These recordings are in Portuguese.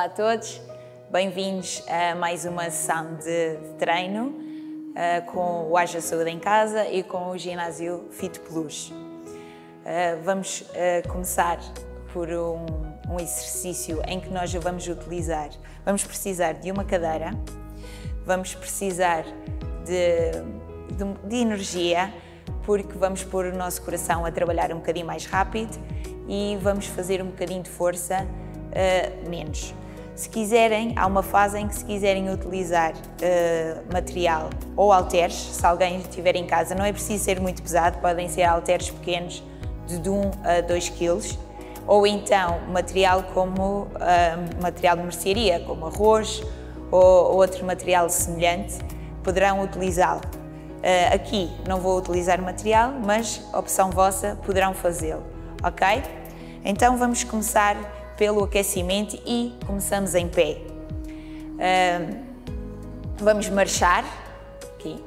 Olá a todos, bem-vindos a mais uma sessão de treino com o Haja Saúde em Casa e com o ginásio Fit Plus. Vamos começar por um exercício em que nós vamos precisar de uma cadeira, vamos precisar de energia, porque vamos pôr o nosso coração a trabalhar um bocadinho mais rápido e vamos fazer um bocadinho de força menos. Se quiserem, há uma fase em que se quiserem utilizar material ou halteres, se alguém estiver em casa, não é preciso ser muito pesado, podem ser halteres pequenos de 1 a 2 kg, ou então material como material de mercearia, como arroz ou outro material semelhante, poderão utilizá-lo. Aqui não vou utilizar material, mas opção vossa, poderão fazê-lo, ok? Então vamos começar pelo aquecimento e começamos em pé. Vamos marchar, aqui,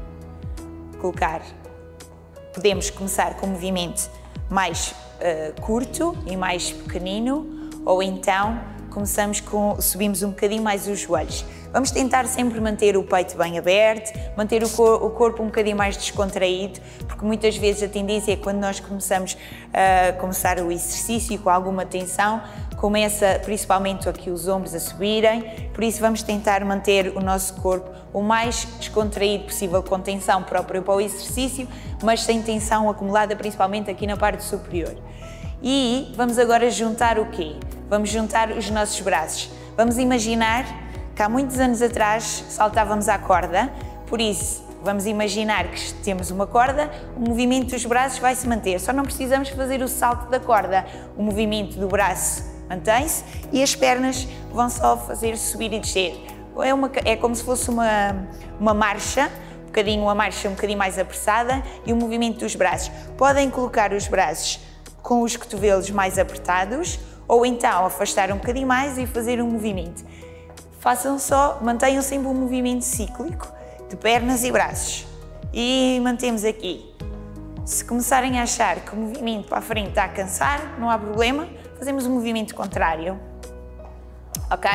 podemos começar com um movimento mais curto e mais pequenino, ou então subimos um bocadinho mais os joelhos. Vamos tentar sempre manter o peito bem aberto, manter o corpo um bocadinho mais descontraído, porque muitas vezes a tendência é que quando nós começamos o exercício com alguma tensão, começa principalmente aqui os ombros a subirem, por isso vamos tentar manter o nosso corpo o mais descontraído possível, com tensão própria para o exercício, mas sem tensão acumulada principalmente aqui na parte superior. E vamos agora juntar o quê? Vamos juntar os nossos braços. Vamos imaginar que há muitos anos atrás saltávamos à corda, por isso vamos imaginar que temos uma corda, o movimento dos braços vai se manter, só não precisamos fazer o salto da corda, o movimento do braço mantém-se e as pernas vão só fazer subir e descer. É como se fosse uma marcha, uma marcha um bocadinho mais apressada, e o movimento dos braços. Podem colocar os braços com os cotovelos mais apertados ou então afastar um bocadinho mais e fazer um movimento. Mantenham sempre um movimento cíclico de pernas e braços. E mantemos aqui. Se começarem a achar que o movimento para a frente está a cansar, não há problema, fazemos um movimento contrário. Ok?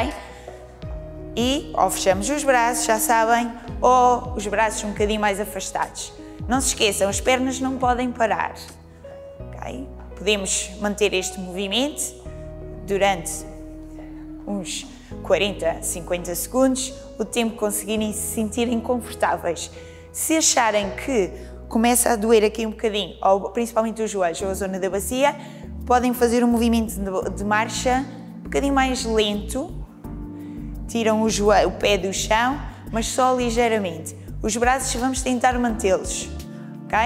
E ou fechamos os braços, já sabem, ou os braços um bocadinho mais afastados. Não se esqueçam, as pernas não podem parar. Ok? Podemos manter este movimento durante uns 40, 50 segundos, o tempo que conseguirem se sentirem confortáveis. Se acharem que começa a doer aqui um bocadinho, ou principalmente os joelhos ou a zona da bacia, podem fazer um movimento de marcha um bocadinho mais lento. Tiram o pé do chão, mas só ligeiramente. Os braços vamos tentar mantê-los, ok?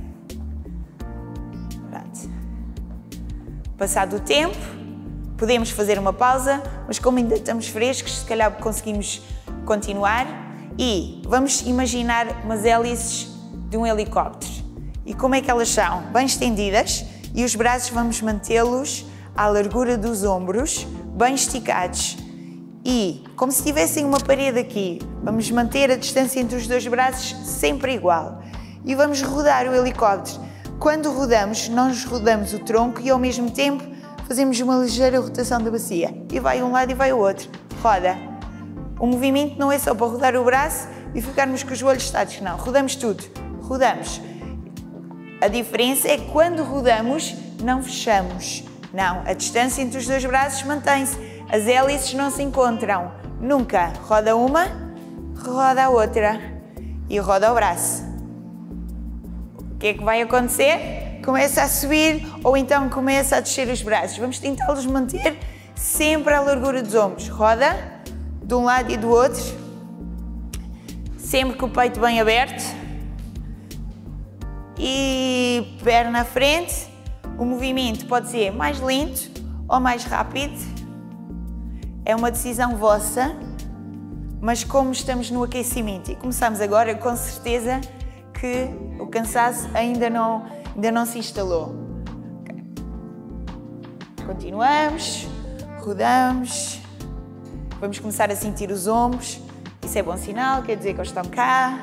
Pronto. Passado o tempo, podemos fazer uma pausa, mas como ainda estamos frescos, se calhar conseguimos continuar. E vamos imaginar umas hélices de um helicóptero. E como é que elas são? Bem estendidas, e os braços vamos mantê-los à largura dos ombros, bem esticados. E, como se tivessem uma parede aqui, vamos manter a distância entre os dois braços sempre igual. E vamos rodar o helicóptero. Quando rodamos, nós rodamos o tronco e ao mesmo tempo fazemos uma ligeira rotação da bacia. E vai um lado e vai o outro. Roda. O movimento não é só para rodar o braço e ficarmos com os joelhos estáticos, não. Rodamos tudo. Rodamos. A diferença é que quando rodamos, não fechamos. Não, a distância entre os dois braços mantém-se. As hélices não se encontram. Nunca. Roda uma, roda a outra e roda o braço. O que é que vai acontecer? Começa a subir ou então começa a descer os braços. Vamos tentá-los manter sempre à largura dos ombros. Roda de um lado e do outro, sempre com o peito bem aberto e perna à frente. O movimento pode ser mais lento ou mais rápido. É uma decisão vossa, mas como estamos no aquecimento e começamos agora, com certeza que o cansaço ainda não se instalou. Okay. Continuamos, rodamos, vamos começar a sentir os ombros, isso é bom sinal, quer dizer que eles estão cá.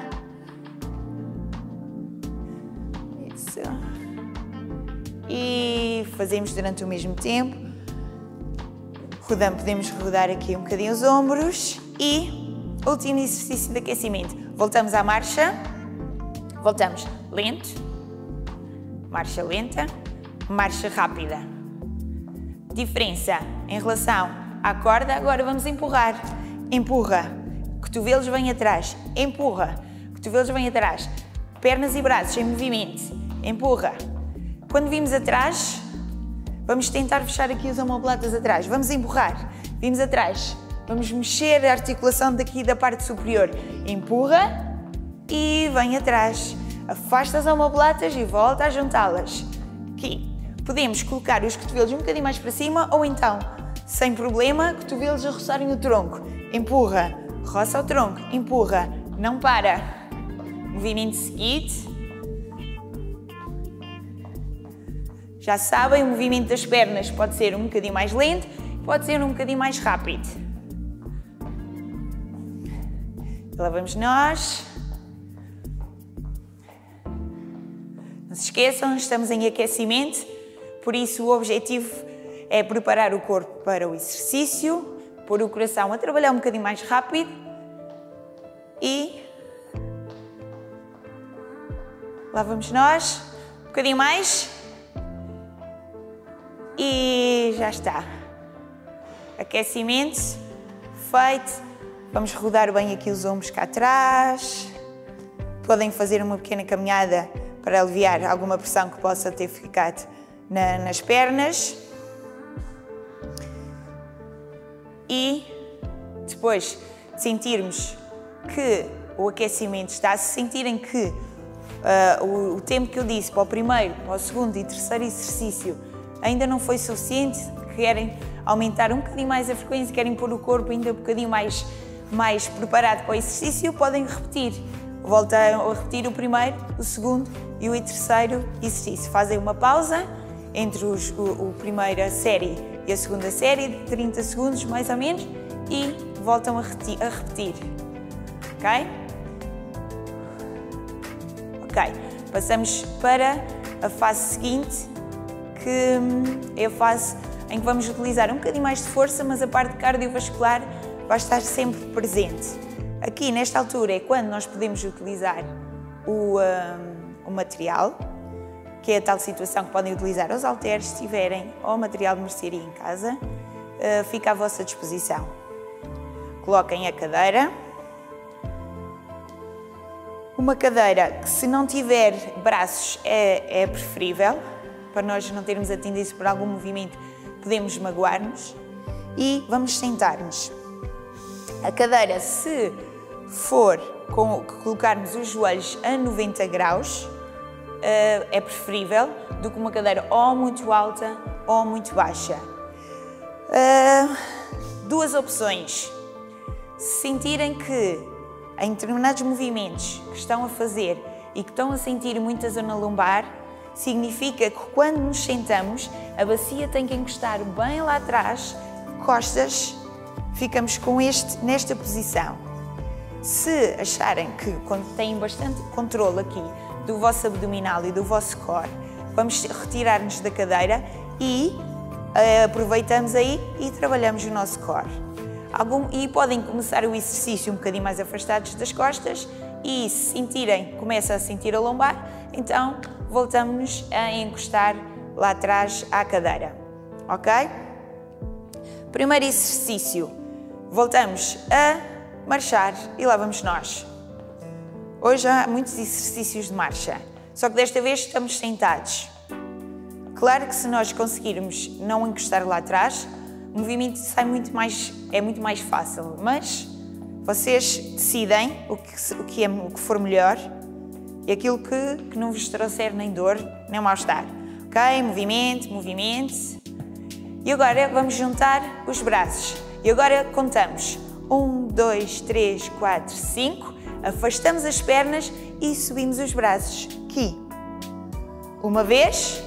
Isso. E fazemos durante o mesmo tempo. Podemos rodar aqui um bocadinho os ombros e último exercício de aquecimento. Voltamos à marcha, voltamos lento, marcha lenta, marcha rápida. Diferença em relação à corda, agora vamos empurrar. Empurra, cotovelos vêm atrás, empurra, cotovelos vêm atrás, pernas e braços em movimento, empurra. Quando vimos atrás, vamos tentar fechar aqui os omoplatas atrás, vamos empurrar, vimos atrás, vamos mexer a articulação daqui da parte superior, empurra e vem atrás, afasta as omoplatas e volta a juntá-las. Aqui, podemos colocar os cotovelos um bocadinho mais para cima ou então, sem problema, cotovelos a roçarem o tronco, empurra, roça o tronco, empurra, não para. Movimento seguinte. Já sabem, o movimento das pernas pode ser um bocadinho mais lento, pode ser um bocadinho mais rápido. Lá vamos nós. Não se esqueçam, estamos em aquecimento, por isso o objetivo é preparar o corpo para o exercício, pôr o coração a trabalhar um bocadinho mais rápido e lá vamos nós, um bocadinho mais e já está. Aquecimento feito, vamos rodar bem aqui os ombros cá atrás, podem fazer uma pequena caminhada para aliviar alguma pressão que possa ter ficado nas pernas. E depois de sentirmos que o aquecimento está, se sentirem que o tempo que eu disse para o primeiro, para o segundo e terceiro exercício ainda não foi suficiente, querem aumentar um bocadinho mais a frequência, querem pôr o corpo ainda um bocadinho mais preparado para o exercício, podem repetir. Voltam a repetir o primeiro, o segundo e o terceiro exercício. Fazem uma pausa entre a primeira série e a segunda série, de 30 segundos mais ou menos, e voltam a repetir. Ok? Ok, passamos para a fase seguinte, que é a fase em que vamos utilizar um bocadinho mais de força, mas a parte cardiovascular vai estar sempre presente. Aqui, nesta altura, é quando nós podemos utilizar o material, que é a tal situação que podem utilizar os halteres, se tiverem, ou material de mercearia em casa, fica à vossa disposição. Coloquem a cadeira. Uma cadeira que, se não tiver braços, é preferível, para nós não termos a tendência por algum movimento, podemos magoar-nos. E vamos sentar-nos. A cadeira, se for colocarmos os joelhos a 90 graus, é preferível do que uma cadeira ou muito alta ou muito baixa. Duas opções. Se sentirem que em determinados movimentos que estão a fazer e que estão a sentir muita zona lombar, significa que quando nos sentamos, a bacia tem que encostar bem lá atrás, costas, ficamos com nesta posição. Se acharem que quando têm bastante controle aqui do vosso abdominal e do vosso core, vamos retirar-nos da cadeira e aproveitamos aí e trabalhamos o nosso core. E podem começar o exercício um bocadinho mais afastados das costas e, se sentirem, começa a sentir a lombar, então voltamos a encostar lá atrás à cadeira, ok? Primeiro exercício, voltamos a marchar e lá vamos nós. Hoje há muitos exercícios de marcha, só que desta vez estamos sentados. Claro que se nós conseguirmos não encostar lá atrás, o movimento é muito mais fácil, mas vocês decidem o que for melhor e aquilo que não vos trouxer nem dor, nem mal-estar. Ok? Movimento, movimento. E agora vamos juntar os braços. E agora contamos. 1, 2, 3, 4, 5. Afastamos as pernas e subimos os braços. Aqui. Uma vez.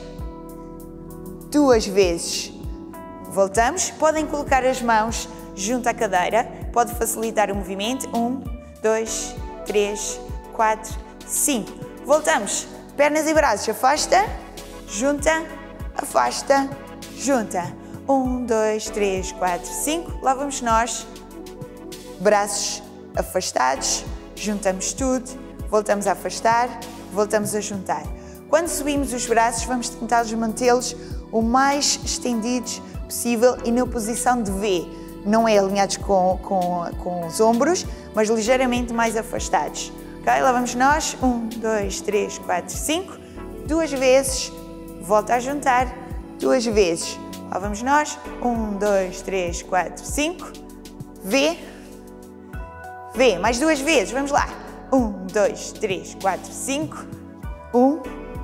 2 vezes. Voltamos. Podem colocar as mãos junto à cadeira. Pode facilitar o movimento. 1, 2, 3, 4, 5. Voltamos. Pernas e braços. Afasta. Junta. Afasta. Junta. 1, 2, 3, 4, 5. Lá vamos nós. Braços afastados, juntamos tudo, voltamos a afastar, voltamos a juntar. Quando subimos os braços, vamos tentar mantê-los o mais estendidos possível e na posição de V. Não é alinhados com os ombros, mas ligeiramente mais afastados. Ok? Lá vamos nós. 1, 2, 3, 4, 5. 2 vezes. Volta a juntar. 2 vezes. Lá vamos nós. 1, 2, 3, 4, 5. V. V. Mais 2 vezes. Vamos lá. 1, 2, 3, 4, 5. 1,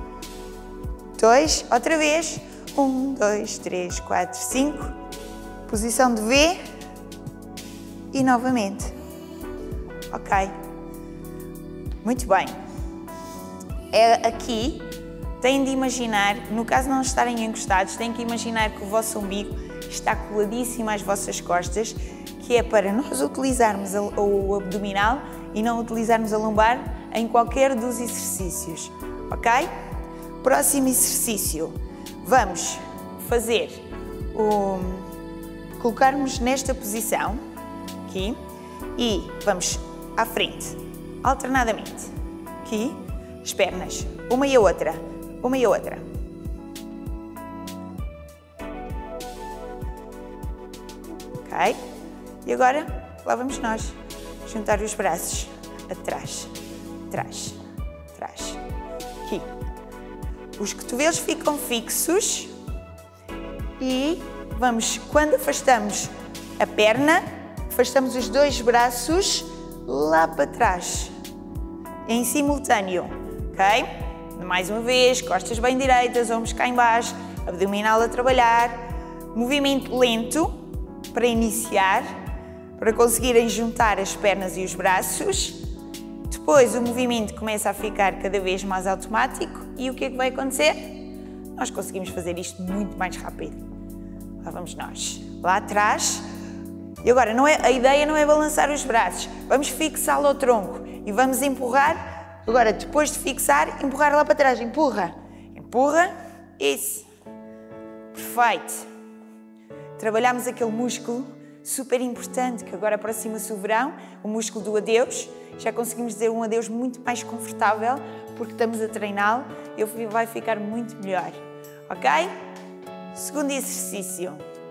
2. Outra vez. 1, 2, 3, 4, 5. Posição de V. E novamente. Ok. Muito bem. Aqui têm de imaginar, no caso de não estarem encostados, têm que imaginar que o vosso umbigo está coladíssimo às vossas costas, que é para nós utilizarmos o abdominal e não utilizarmos a lombar em qualquer dos exercícios. Ok? Próximo exercício. Vamos fazer colocarmos nesta posição, aqui, e vamos à frente, alternadamente. Aqui, as pernas, uma e a outra, uma e a outra. Ok? E agora, lá vamos nós, juntar os braços, atrás, atrás, atrás. Aqui. Os cotovelos ficam fixos e vamos, quando afastamos a perna, afastamos os 2 braços lá para trás, em simultâneo, ok? Mais uma vez, costas bem direitas, ombros cá em baixo, abdominal a trabalhar, movimento lento para iniciar, para conseguirem juntar as pernas e os braços. Depois o movimento começa a ficar cada vez mais automático e o que é que vai acontecer? Nós conseguimos fazer isto muito mais rápido. Lá vamos nós, lá atrás. E agora, a ideia não é balançar os braços, vamos fixá-lo ao tronco e vamos empurrar. Agora, depois de fixar, empurrar lá para trás, empurra, empurra, isso. Perfeito. Trabalhamos aquele músculo super importante que agora aproxima-se o verão, o músculo do adeus. Já conseguimos dizer um adeus muito mais confortável porque estamos a treiná-lo e vai ficar muito melhor. Ok? Segundo exercício.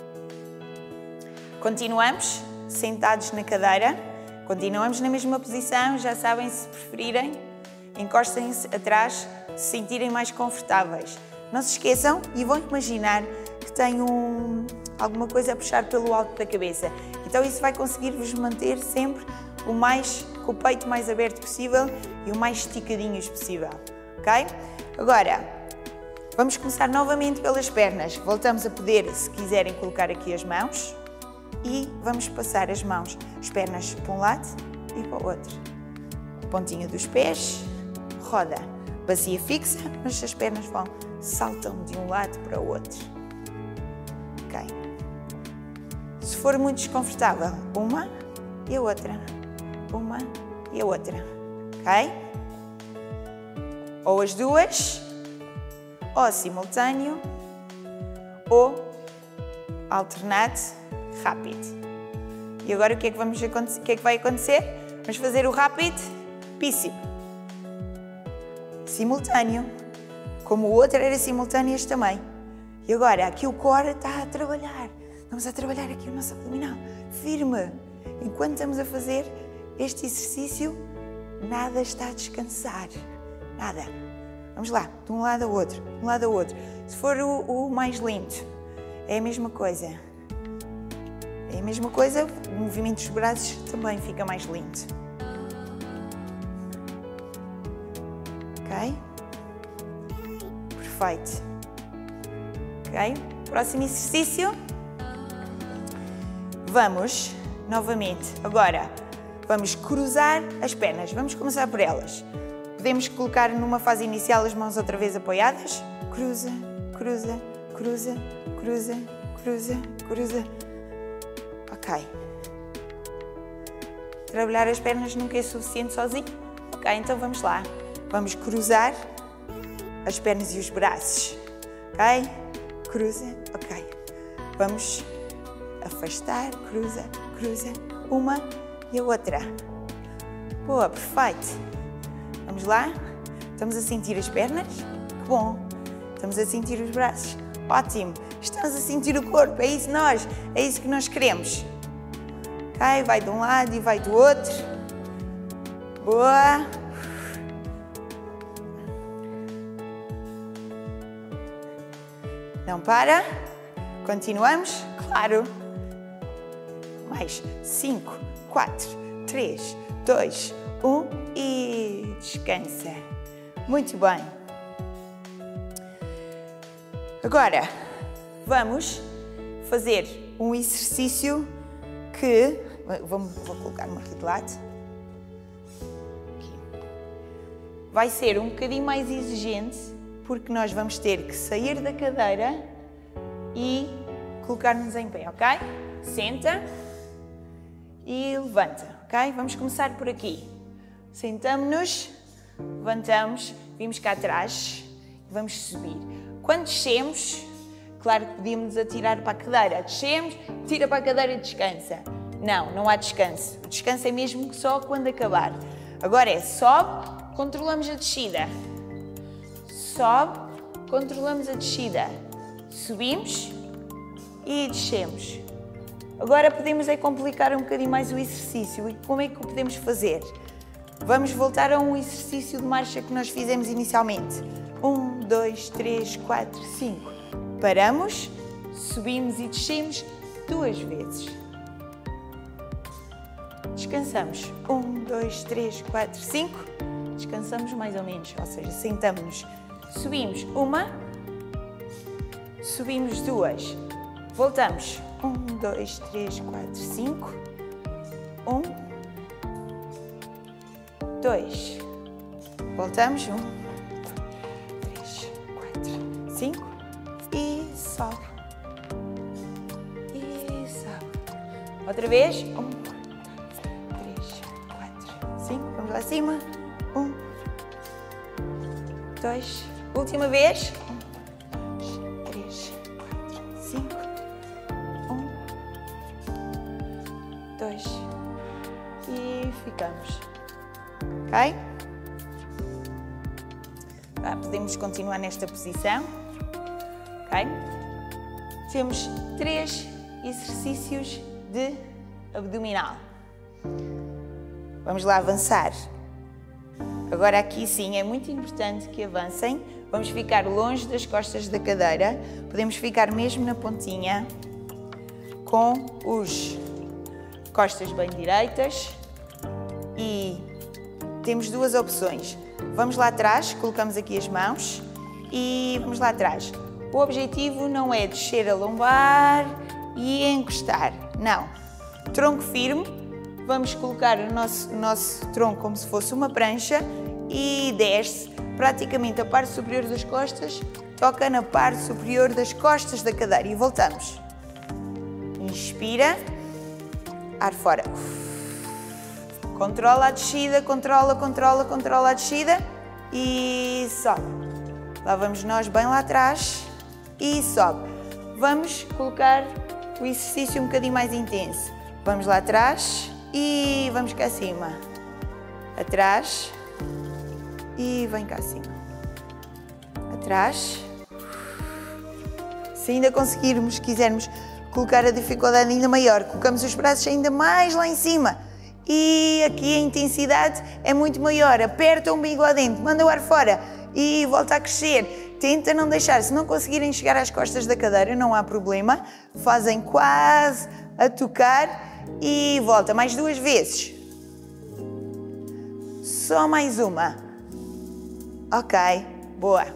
Continuamos sentados na cadeira, continuamos na mesma posição, já sabem, se preferirem, encostem-se atrás, se sentirem mais confortáveis. Não se esqueçam e vão imaginar que têm alguma coisa a puxar pelo alto da cabeça. Então isso vai conseguir-vos manter sempre com o peito mais aberto possível e o mais esticadinhos possível, ok? Agora, vamos começar novamente pelas pernas. Voltamos a poder, se quiserem, colocar aqui as mãos e vamos passar as mãos, as pernas para um lado e para o outro. Pontinha dos pés, roda, bacia fixa, mas as pernas saltam de um lado para o outro. Ok? Se for muito desconfortável, uma e a outra. Uma e a outra, ok? Ou as duas, ou simultâneo, ou alternado, rápido. E agora o que é que vai acontecer? Vamos fazer o rápido, píssimo. Simultâneo, como o outro era simultâneo, este também. E agora, aqui o core está a trabalhar. Estamos a trabalhar aqui o nosso abdominal, firme. Enquanto estamos a fazer este exercício, nada está a descansar, nada. Vamos lá, de um lado ao outro, de um lado ao outro. Se for o mais lento, é a mesma coisa. É a mesma coisa, o movimento dos braços também fica mais lento. Ok? Perfeito. Ok? Próximo exercício. Vamos, novamente, agora, vamos cruzar as pernas. Vamos começar por elas. Podemos colocar numa fase inicial as mãos outra vez apoiadas. Cruza, cruza, cruza, cruza, cruza, cruza. Ok. Trabalhar as pernas nunca é suficiente sozinho. Ok, então vamos lá. Vamos cruzar as pernas e os braços. Ok? Cruza, ok. Vamos afastar, cruza, cruza, uma e a outra. Boa, perfeito. Vamos lá? Estamos a sentir as pernas? Que bom. Estamos a sentir os braços? Ótimo. Estamos a sentir o corpo, é isso que nós queremos. Ok, vai de um lado e vai do outro. Boa. Não para. Continuamos? Claro. Mais 5, 4, 3, 2, 1 e descansa. Muito bem. Agora, vamos fazer um exercício que... Vou colocar-me aqui de lado. Aqui. Vai ser um bocadinho mais exigente, porque nós vamos ter que sair da cadeira e colocar-nos em pé, ok? Senta e levanta, ok? Vamos começar por aqui. Sentamos-nos, levantamos, vimos cá atrás e vamos subir. Quando descemos, claro que podíamos atirar para a cadeira. Descemos, tira para a cadeira e descansa. Não, não há descanso. O descanso é mesmo só quando acabar. Agora é sobe, controlamos a descida. Sobe, controlamos a descida. Subimos e descemos. Agora podemos complicar um bocadinho mais o exercício. E como é que o podemos fazer? Vamos voltar a um exercício de marcha que nós fizemos inicialmente. 1, 2, 3, 4, 5. Paramos, subimos e descemos 2 vezes. Descansamos. 1, 2, 3, 4, 5. Descansamos mais ou menos, ou seja, sentamos-nos. Subimos 1, subimos 2. Voltamos. 1, 2, 3, 4, 5. 1, 2. Voltamos. 1, 3, 4, 5. E sobe. E sobe. Outra vez. 1, 3, 4, 5. Vamos lá acima. 1, 2. Última vez. 1, 2, 3, 4, 5. 1, 2. E ficamos. Ok? Podemos continuar nesta posição. Ok? Temos 3 exercícios de abdominal. Vamos lá avançar. Agora aqui sim é muito importante que avancem. Vamos ficar longe das costas da cadeira. Podemos ficar mesmo na pontinha com os costas bem direitas. E temos 2 opções. Vamos lá atrás, colocamos aqui as mãos e vamos lá atrás. O objetivo não é descer a lombar e encostar. Não. Tronco firme. Vamos colocar o nosso tronco como se fosse uma prancha e desce praticamente a parte superior das costas, toca na parte superior das costas da cadeira e voltamos. Inspira, ar fora. Controla a descida, controla a descida e sobe. Lá vamos nós bem lá atrás e sobe. Vamos colocar o exercício um bocadinho mais intenso. Vamos lá atrás e vamos cá acima. Atrás e vem cá acima. Atrás. Se ainda conseguirmos, quisermos colocar a dificuldade ainda maior, colocamos os braços ainda mais lá em cima. E aqui a intensidade é muito maior. Aperta o umbigo lá dentro, manda o ar fora e volta a crescer. Tenta não deixar. Se não conseguirem chegar às costas da cadeira, não há problema. Fazem quase a tocar e volta. Mais 2 vezes. Só mais uma. Ok, boa.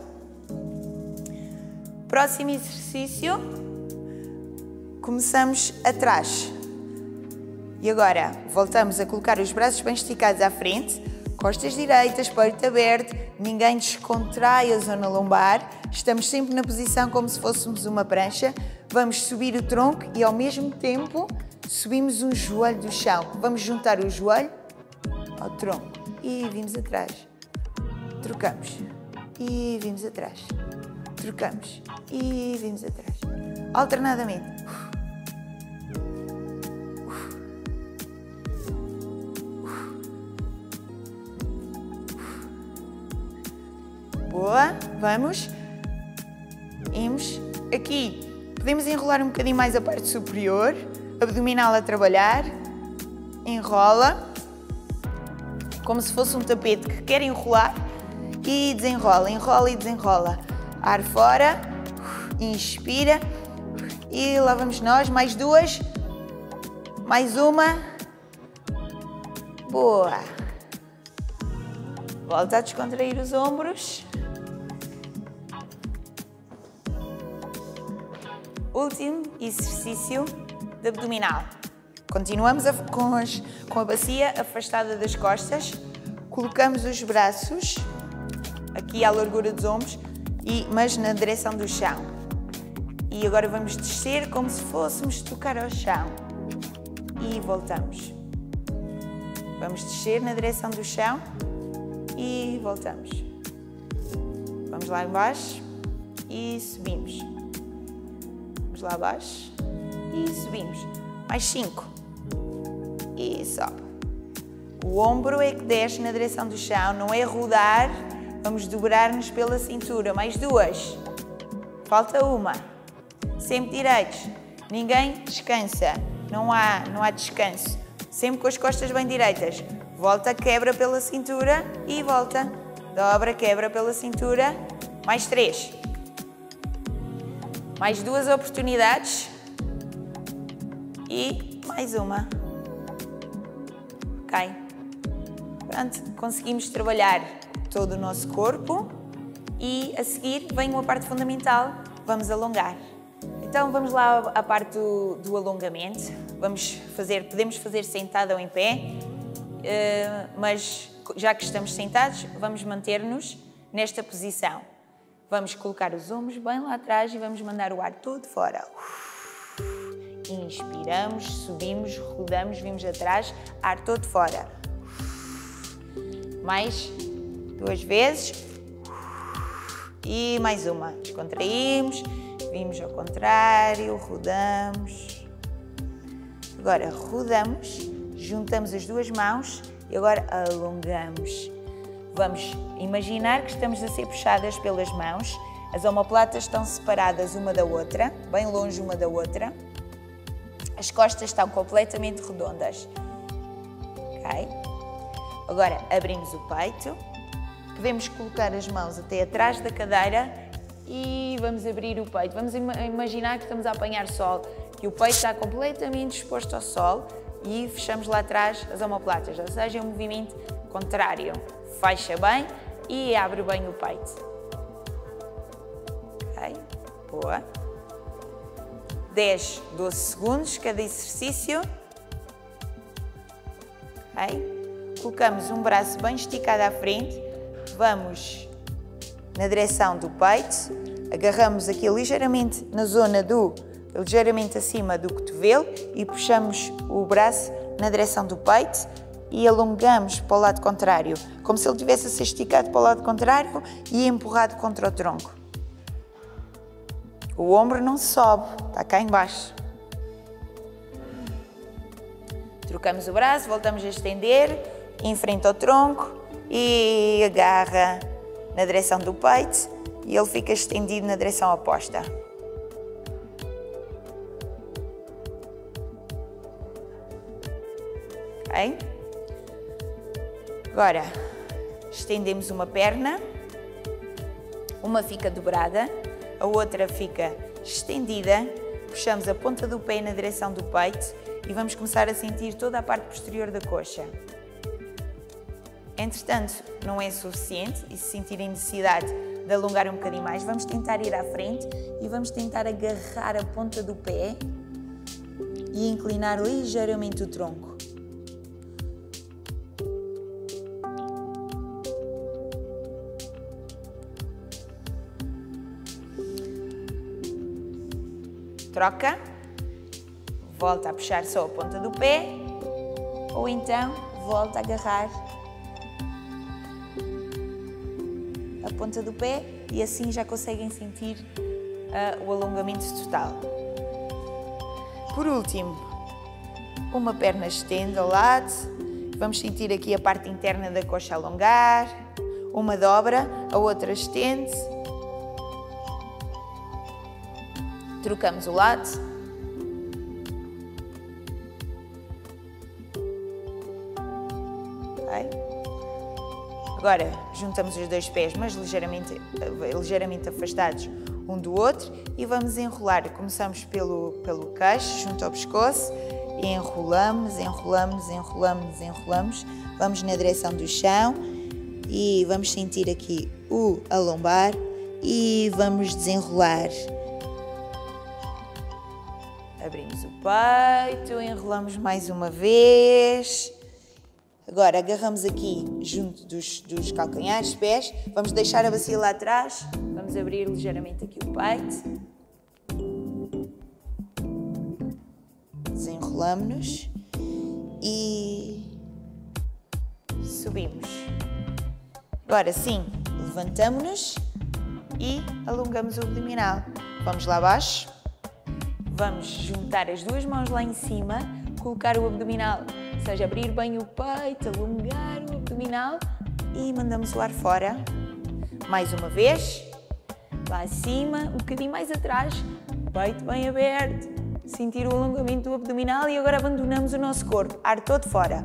Próximo exercício. Começamos atrás. E agora voltamos a colocar os braços bem esticados à frente, costas direitas, peito aberto, ninguém descontrai a zona lombar, estamos sempre na posição como se fôssemos uma prancha, vamos subir o tronco e ao mesmo tempo subimos um joelho do chão. Vamos juntar o joelho ao tronco e vimos atrás, trocamos e vimos atrás, trocamos e vimos atrás. Alternadamente. Boa, vamos. Imos. Aqui podemos enrolar um bocadinho mais a parte superior, abdominal a trabalhar. Enrola, como se fosse um tapete que quer enrolar e desenrola, enrola e desenrola. Ar fora, inspira e lá vamos nós, mais duas, mais uma. Boa. Volta a descontrair os ombros. Último exercício de abdominal. Continuamos com a bacia afastada das costas. Colocamos os braços aqui à largura dos ombros, mas na direção do chão. E agora vamos descer como se fôssemos tocar ao chão. E voltamos. Vamos descer na direção do chão e voltamos. Vamos lá embaixo e subimos. Vamos lá abaixo e subimos. Mais 5. E sobe. O ombro é que desce na direção do chão, não é rodar. Vamos dobrar-nos pela cintura. Mais 2. Falta uma. Sempre direitos. Ninguém descansa. Não há descanso. Sempre com as costas bem direitas. Volta, quebra pela cintura e volta. Dobra, quebra pela cintura. Mais 3. Mais 2 oportunidades. E mais uma. Ok. Pronto, conseguimos trabalhar todo o nosso corpo. E a seguir vem uma parte fundamental. Vamos alongar. Então vamos lá à parte do alongamento. Podemos fazer sentado ou em pé. Mas já que estamos sentados, vamos manter-nos nesta posição. Vamos colocar os ombros bem lá atrás e vamos mandar o ar todo fora. Inspiramos, subimos, rodamos, vimos atrás, ar todo fora. Mais 2 vezes. E mais uma. Descontraímos, vimos ao contrário, rodamos. Agora rodamos, juntamos as 2 mãos e agora alongamos. Vamos imaginar que estamos a ser puxadas pelas mãos. As omoplatas estão separadas uma da outra, bem longe uma da outra. As costas estão completamente redondas. Ok? Agora abrimos o peito. Podemos colocar as mãos até atrás da cadeira e vamos abrir o peito. Vamos imaginar que estamos a apanhar sol, que o peito está completamente exposto ao sol e fechamos lá atrás as omoplatas, ou seja, um movimento contrário. Fecha bem e abre bem o peito. Ok? Boa. 10, 12 segundos cada exercício. Ok? Colocamos um braço bem esticado à frente. Vamos na direção do peito. Agarramos aqui ligeiramente na zona ligeiramente acima do cotovelo e puxamos o braço na direção do peito. E alongamos para o lado contrário, como se ele tivesse a ser esticado para o lado contrário e empurrado contra o tronco. O ombro não sobe, está cá em baixo. Trocamos o braço, voltamos a estender, em frente ao tronco e agarra na direção do peito e ele fica estendido na direção oposta. Ok? Agora, estendemos uma perna, uma fica dobrada, a outra fica estendida, puxamos a ponta do pé na direção do peito e vamos começar a sentir toda a parte posterior da coxa. Entretanto, não é suficiente e se sentirem necessidade de alongar um bocadinho mais, vamos tentar ir à frente e vamos tentar agarrar a ponta do pé e inclinar ligeiramente o tronco. Troca, volta a puxar só a ponta do pé ou então volta a agarrar a ponta do pé e assim já conseguem sentir o alongamento total. Por último, uma perna estende ao lado, vamos sentir aqui a parte interna da coxa alongar, uma dobra, a outra estende, trocamos o lado. Okay. Agora juntamos os dois pés, mas ligeiramente afastados um do outro e vamos enrolar. Começamos pelo queixo, junto ao pescoço, e enrolamos, enrolamos, enrolamos, enrolamos. Vamos na direção do chão e vamos sentir aqui a lombar e vamos desenrolar. Abrimos o peito, enrolamos mais uma vez. Agora agarramos aqui junto dos calcanhares, pés, vamos deixar a bacia lá atrás, vamos abrir ligeiramente aqui o peito. Desenrolamos-nos e subimos. Agora sim, levantamos-nos e alongamos o abdominal. Vamos lá abaixo, vamos juntar as duas mãos lá em cima, colocar o abdominal, ou seja, abrir bem o peito, alongar o abdominal e mandamos o ar fora. Mais uma vez, lá acima, um bocadinho mais atrás, peito bem aberto, sentir o alongamento do abdominal e agora abandonamos o nosso corpo, ar todo fora.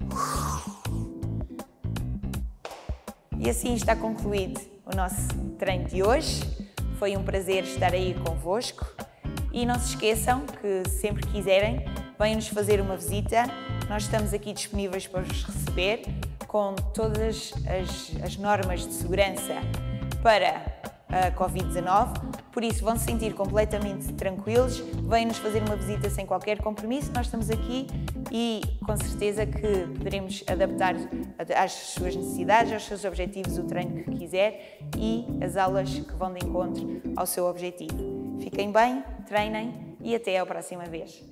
E assim está concluído o nosso treino de hoje. Foi um prazer estar aí convosco e não se esqueçam que sempre que quiserem, venham-nos fazer uma visita. Nós estamos aqui disponíveis para vos receber com todas as normas de segurança para a Covid-19, por isso vão se sentir completamente tranquilos, venham-nos fazer uma visita sem qualquer compromisso, nós estamos aqui e com certeza que poderemos adaptar às suas necessidades, aos seus objetivos, o treino que quiser e as aulas que vão de encontro ao seu objetivo. Fiquem bem, treinem e até à próxima vez.